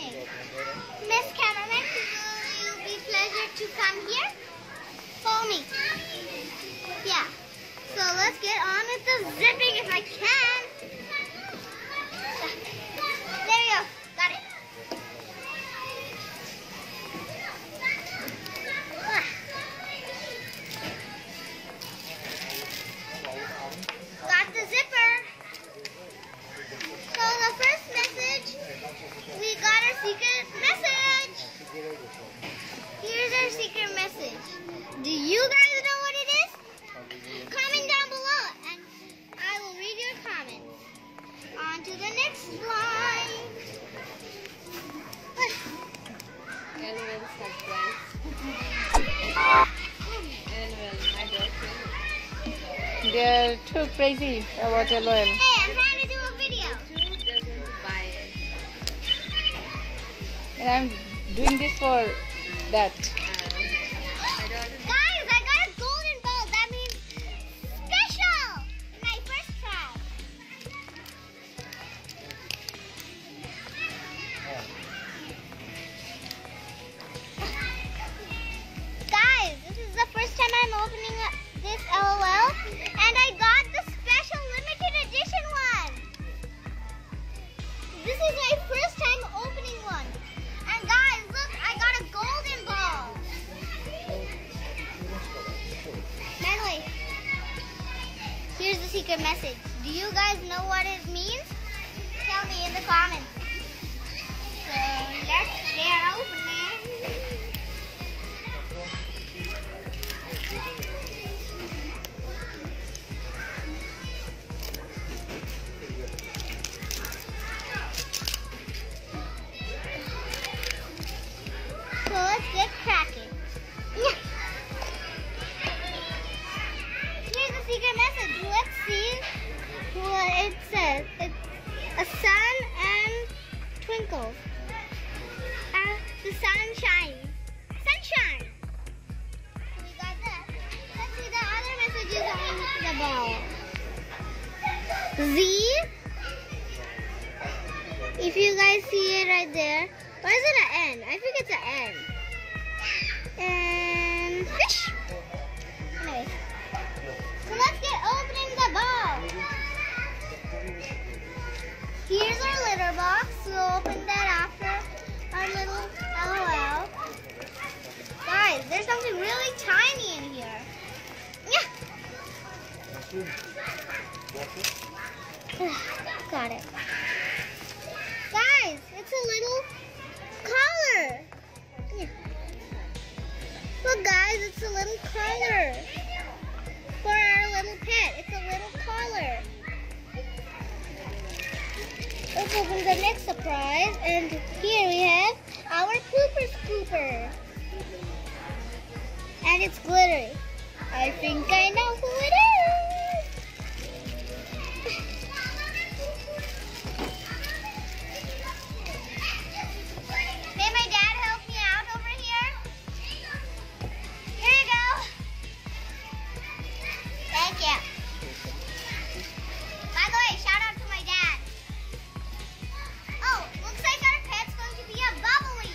opening. Miss Cameraman, will you be pleasure to come here? Follow me. Yeah. So let's get on with the zipping if I can. There you go. Got it. Got the zipper. So the first message, we got our secret message. Here's our secret message. Do you guys know what it is? Comment down below and I will read your comments. On to the next line. Annual surprise. Annual, my daughter. They're too crazy about LOL. Hey, I'm trying to do a video. Who doesn't buy it? And I'm doing this for that. Guys, I got a golden ball. That means special. My first try. Guys, this is the first time I'm opening this LOL, and I got the special limited edition one. This is my first time opening one. And guys, look, I got a golden ball. Manly, here's the secret message. Do you guys know what it means? Tell me in the comments. So let's get opening. So let's get cracking. Here's the secret message. Let's see what it says. It's a sun and twinkles. The sun shines. Sunshine. We got that. Let's see the other messages on the ball. Z. If you guys see it right there. Or is it an N? I think it's an N. And fish. Anyway. So let's get opening the ball. Here's our litter box. We'll open that after our little LOL. Guys, there's something really tiny in here. Yeah. Got it. Guys, it's a little collar. Yeah. Look guys, it's a little collar for our little pet. It's a little collar. Let's open the next surprise, and here we have our pooper scooper. And it's glittery. I think I know who it is. May my dad help me out over here? Here you go. Thank you. By the way, shout out to my dad. Oh, looks like our pet's going to be a bubbly.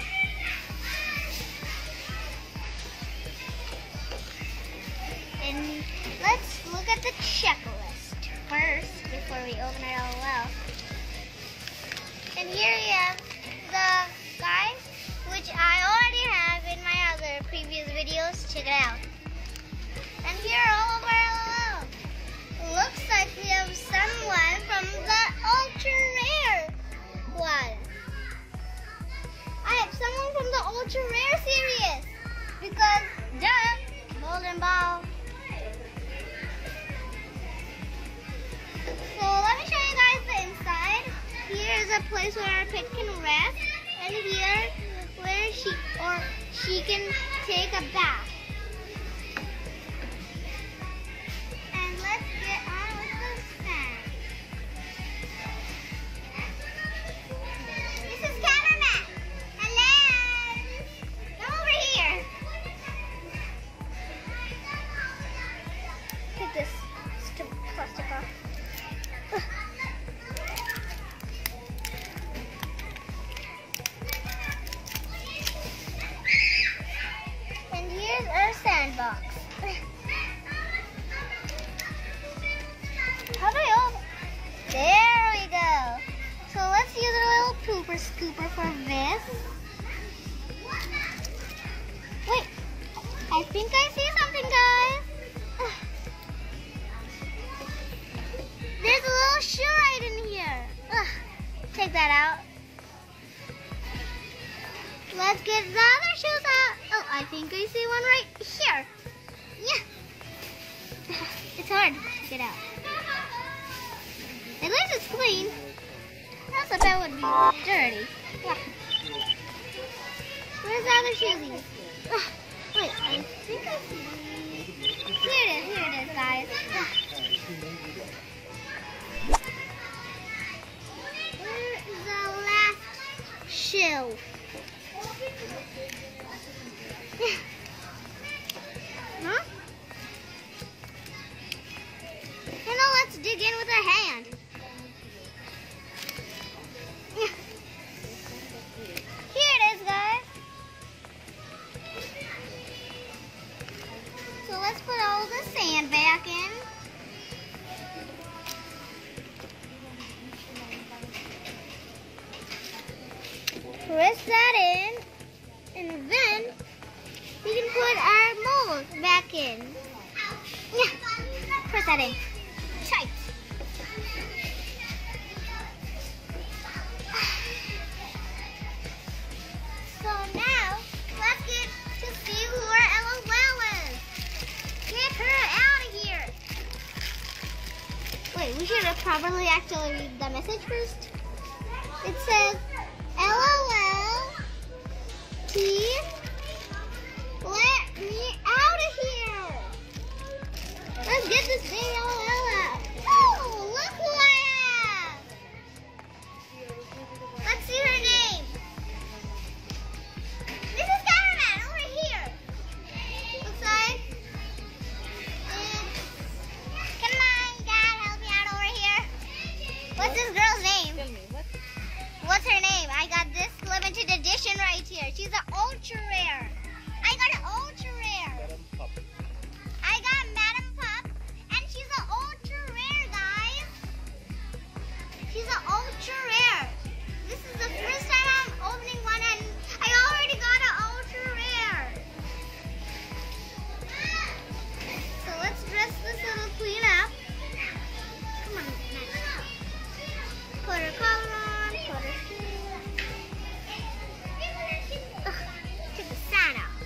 And let's look at the checklist first before we open it all out. And here we have the guy, which I already have in my other previous videos. Check it out. And here are all of our LOL. Looks like we have someone from the ultra rare one. I have someone from the ultra rare series because duh, golden ball. So let me show you guys the inside. Here is a place where our pet can rest, and here where she can take a bath. And let's get on with the stand. This is cameraman. Hello. Come over here. Take this stupid plastic off. take that out. Let's get the other shoes out. Oh, I think I see one right here. Yeah. It's hard to get out. At least it's clean. Else I bet it would be dirty. Yeah. Where's the other shoesies? Oh, wait, I think I see. Here it is, guys. Where is the last shoe? Huh? And now let's dig in with our hand. Here it is, guys. So let's put all the sand back in. Press that in, and then we can put our mold back in. Yeah, press that in. Tight. So now, let's get to see who our LOL is. Get her out of here. Wait, we should have probably actually read the message first. It says, LOL, please let me out of here. Let's get this big LOL out. Oh, look who I have. Let's see her name. This is Cameraman over here. Looks like it's... Can my dad help me out over here? What's this girl's name? Tell me, what? What's her name? I got this limited edition right here. She's an ultra rare. I got an ultra rare. I got Madam Pup, and she's an ultra rare, guys. She's an ultra rare. This is the first time I'm opening one, and I already got an ultra rare. So let's dress this little queen up. Come on, nice. Put her collar on, put her shoes. Ugh, take the sand out.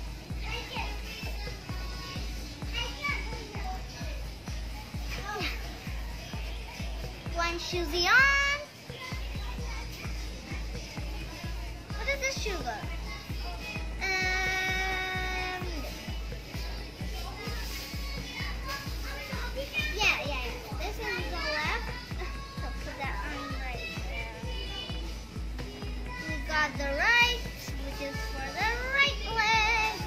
One shoesie on. What does this shoe go? Yeah. This is the left. So put that on right there. We got the right, which is for the right leg.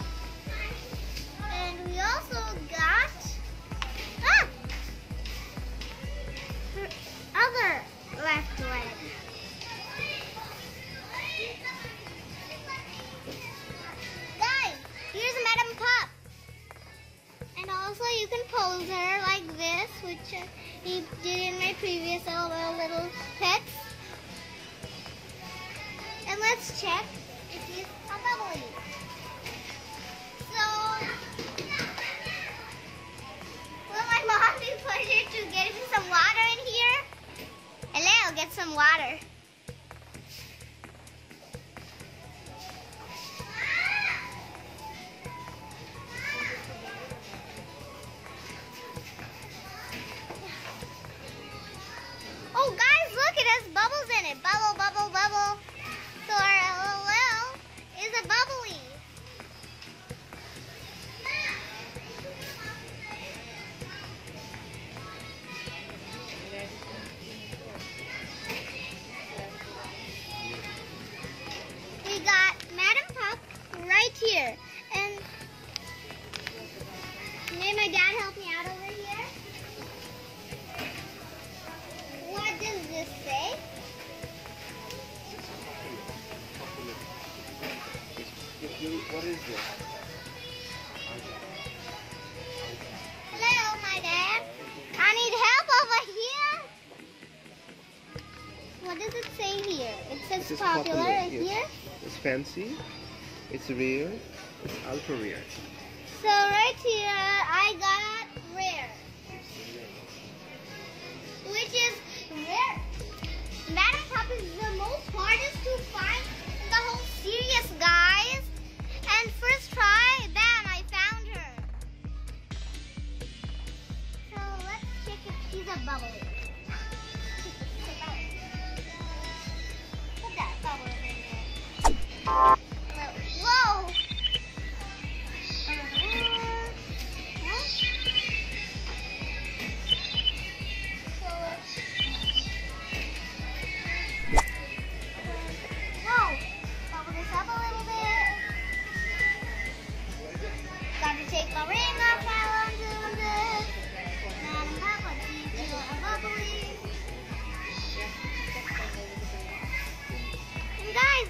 And we also got her other left leg. Guys, here's Madam Pup. And also you can pose her like this, which we did in my previous little pets. And let's check if he's a bubbly. So, will my mom be pleasure to get me some water in here? Hello, get some water. Oh, guys, look, it has bubbles in it. Bubble, bubble, bubble. So our LOL is a bubbly. We got Madam Pup right here. And may my dad help me out over here? What does this say? What is this? Hello, my dad. I need help over here. What does it say here? It says This is popular yes. here. It's fancy, it's rare, it's ultra rare. So right here, I got rare. Which is rare. Madam Pup a bubbly. Put that bubble in there. Whoa! No! Bubble this up a little bit. Got to take my ring off while I'm doing this. Madam Papa, do you feel a bubbly? And guys,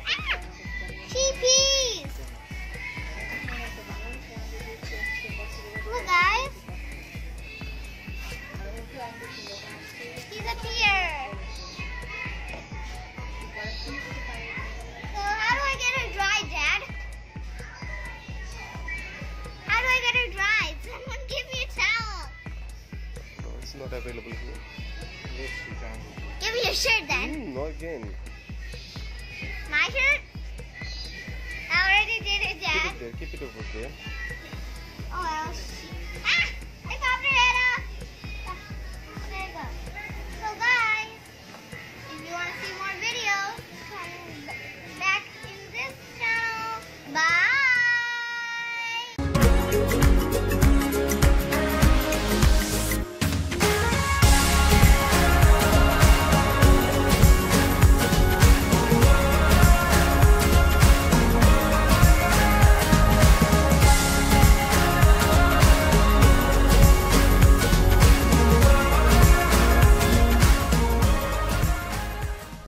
TPs! Look, guys. He's up here. So how do I get her dry, Dad? How do I get her dry? Someone give me a towel. No, it's not available here. Yes, you can. Give me your shirt then. Not again. My shirt? I already did it, Keep Dad. it there. Keep it over there. Oh, else. Ah!